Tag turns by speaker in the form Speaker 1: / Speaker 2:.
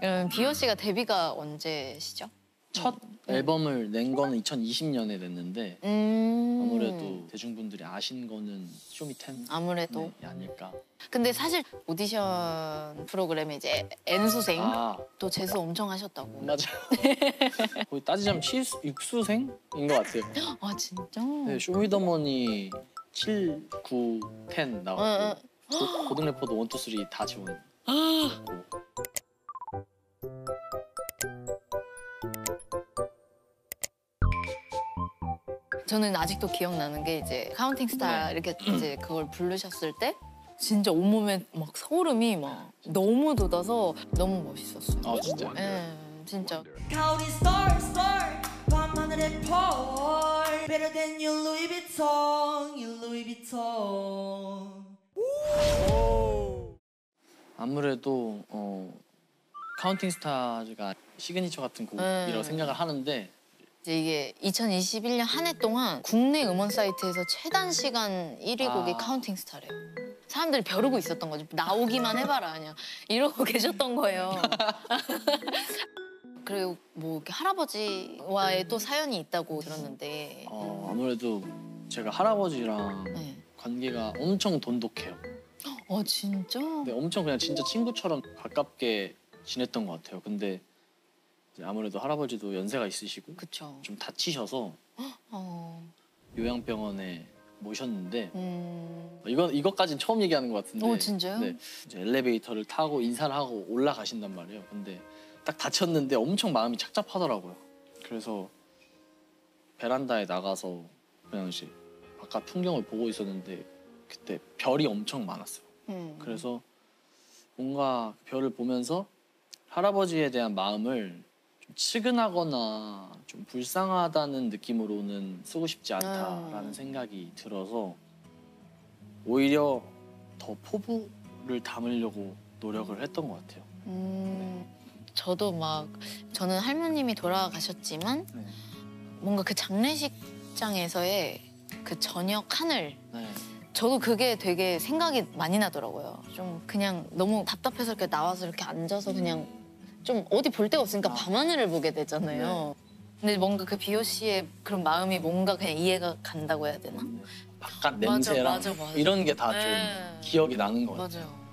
Speaker 1: 그럼 비오 씨가 데뷔가 언제시죠?
Speaker 2: 첫 앨범을 낸 거는 2020년에 냈는데 아무래도 대중분들이 아신 거는 쇼미텐
Speaker 1: 아무래도
Speaker 2: 아닐까.
Speaker 1: 근데 사실 오디션 프로그램에 이제 N수생 또 재수 엄청 하셨다고.
Speaker 2: 맞아요. 거의 따지자면 6수생인 것 같아요.
Speaker 1: 아 진짜?
Speaker 2: 네, 쇼미더머니 7, 9, 10 나왔고 고등 래퍼도 1, 2, 3 다 지원했고.
Speaker 1: 저는 아직도 기억나는 게 이제 카운팅 스타 이렇게 이제 그걸 부르셨을 때 진짜 온몸에 막 소름이 막 너무 돋아서 너무 멋있었어요.
Speaker 2: 아 진짜?
Speaker 1: 네, 진짜.
Speaker 3: Counting stars, 밤하늘의 펄 Better than your Louis Vuitton, your Louis Vuitton.
Speaker 2: 아무래도 카운팅 스타즈가 시그니처 같은 곡이라고 생각을 하는데
Speaker 1: 이제 이게 2021년 한 해 동안 국내 음원 사이트에서 최단 시간 1위 곡이 카운팅 스타래요. 사람들이 벼르고 있었던 거죠. 나오기만 해봐라 그냥 이러고 계셨던 거예요. 그리고 뭐 이렇게 할아버지와의 또 사연이 있다고 들었는데
Speaker 2: 아무래도 제가 할아버지랑 관계가 엄청 돈독해요.
Speaker 1: 진짜?
Speaker 2: 네, 엄청 그냥 진짜 친구처럼 가깝게 지냈던 것 같아요. 근데 이제 아무래도 할아버지도 연세가 있으시고
Speaker 1: 그쵸.
Speaker 2: 좀 다치셔서 요양병원에 모셨는데 이것까지는 처음 얘기하는 것 같은데
Speaker 1: 진짜요?
Speaker 2: 네, 이제 엘리베이터를 타고 인사를 하고 올라가신단 말이에요. 근데 딱 다쳤는데 엄청 마음이 착잡하더라고요. 그래서 베란다에 나가서 그냥 이제 바깥 풍경을 보고 있었는데 그때 별이 엄청 많았어요. 그래서 뭔가 별을 보면서 할아버지에 대한 마음을 좀 측은하거나 좀 불쌍하다는 느낌으로는 쓰고 싶지 않다라는 생각이 들어서 오히려 더 포부를 담으려고 노력을 했던 것 같아요.
Speaker 1: 저도 저는 할머님이 돌아가셨지만 뭔가 그 장례식장에서의 그 저녁 하늘 저도 그게 되게 생각이 많이 나더라고요. 좀 그냥 너무 답답해서 이렇게 나와서 이렇게 앉아서 그냥 좀 어디 볼 데가 없으니까 밤하늘을 보게 되잖아요. 근데 뭔가 그 비오 씨의 그런 마음이 뭔가 그냥 이해가 간다고 해야 되나?
Speaker 2: 바깥 냄새랑
Speaker 1: 맞아.
Speaker 2: 이런 게 다 좀 기억이 나는 것 같아요.
Speaker 1: 맞아요.